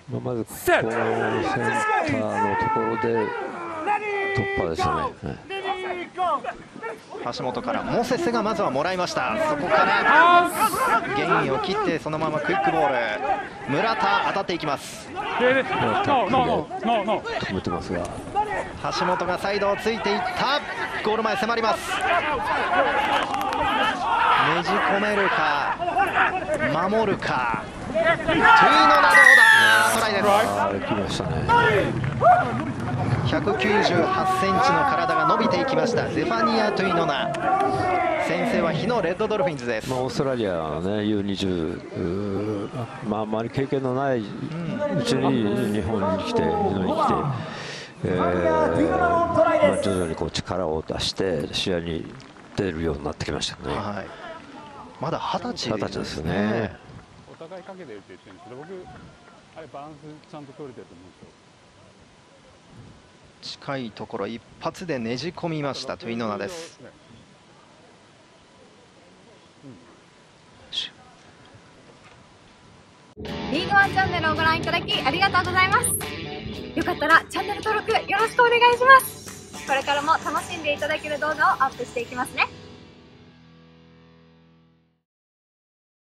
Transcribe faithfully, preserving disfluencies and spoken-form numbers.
まあまずこうセンターのところで突破ですよね。 橋本からモセセがまずはもらいました。そこからゲインを切ってそのままクイックボール。村田当たっていきます。 止めてますが橋本がサイドをついていった。ゴール前迫ります。ねじ込めるか守るか。トゥイノナどうだ。トライです。 あー来ましたね。 ひゃくきゅうじゅうはちセンチの体が伸びていきましたゼファニア・トゥイノナ。先生は日野レッドドルフィンズです。 まあ、オーストラリアの、ね、ユーにじゅう、まあ、あまり経験のないうちに日本に来て、日本に来て、えーまあ、徐々にこう力を出して試合に出るようになってきましたね。 はい、まだ二十歳ですね。 お互いかけてるって言ってるんですけど、僕あれバランスちゃんと取れてると思うんですよ。 近いところ一発でねじ込みましたトゥイノナです。 リーグワンチャンネルをご覧いただきありがとうございます。よかったらチャンネル登録よろしくお願いします。これからも楽しんでいただける動画をアップしていきますね。